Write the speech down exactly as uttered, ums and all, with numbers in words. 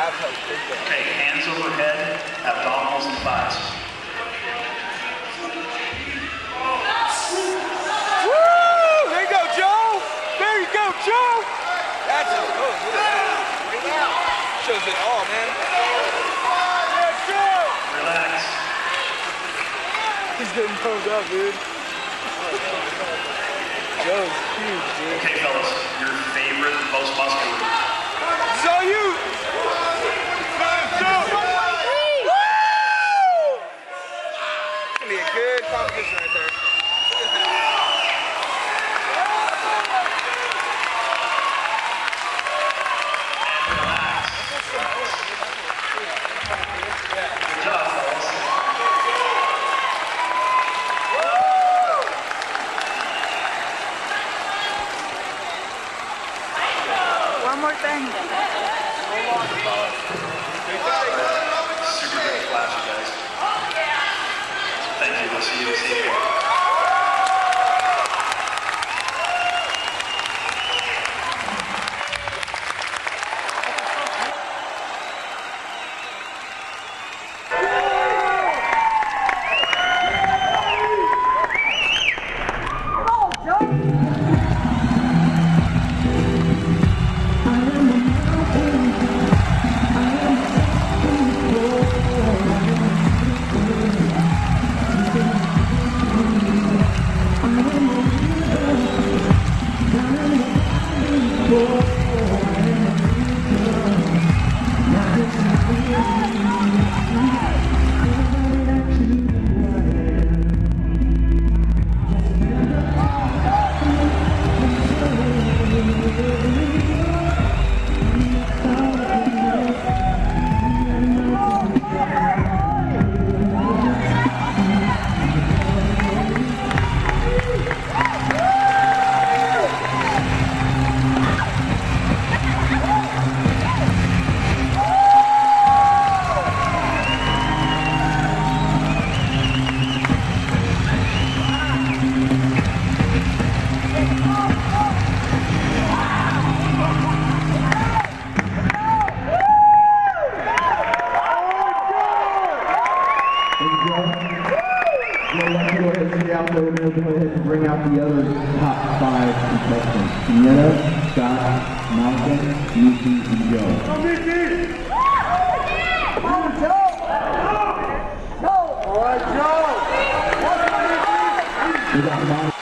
Okay, hands overhead, abdominals and thighs. Woo! There you go, Joe! There you go, Joe! That's it. Oh, look at that. Right now. Shows it all, man. Yeah, Joe! Relax. He's getting toned up, dude. Joe's huge, dude. Okay, fellas, your favorite, most muscular. So you! Gonna be a good competition right there. Good job, fellas. One more thing. Super good flash, you guys. Thank you. We'll see you this evening. We're going to go ahead and bring out the other top five contestants. Netta, Scott, Malcolm, Mickey, and Joe. Go, Mickey! Come on, Joe! Joe! All right, Joe! We got